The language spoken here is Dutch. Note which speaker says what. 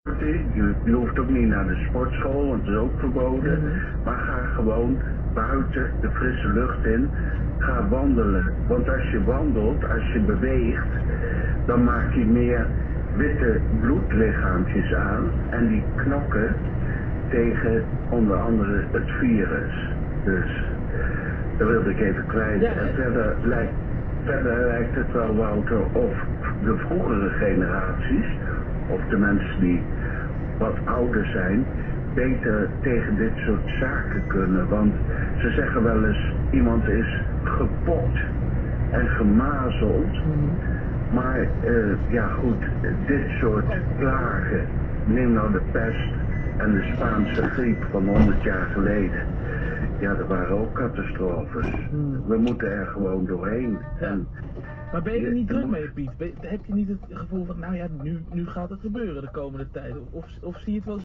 Speaker 1: Je hoeft ook niet naar de sportschool, want dat is ook verboden. Maar ga gewoon buiten de frisse lucht in. Ga wandelen. Want als je wandelt, als je beweegt, dan maak je meer witte bloedlichaampjes aan. En die knokken tegen onder andere het virus. Dus dat wilde ik even kwijt.
Speaker 2: Ja,
Speaker 1: en verder lijkt het wel, Wouter, of de vroegere generaties, of de mensen die wat ouder zijn, beter tegen dit soort zaken kunnen. Want ze zeggen wel eens, iemand is gepokt en gemazeld. Maar ja goed, dit soort plagen, neem nou de pest en de Spaanse griep van 100 jaar geleden. Ja, er waren ook catastrofes. We moeten er gewoon doorheen.
Speaker 2: Ja.
Speaker 1: En
Speaker 2: maar ben je er niet druk mee, Piet? Heb je niet het gevoel van, nou ja, nu gaat het gebeuren de komende tijd? Of zie je het wel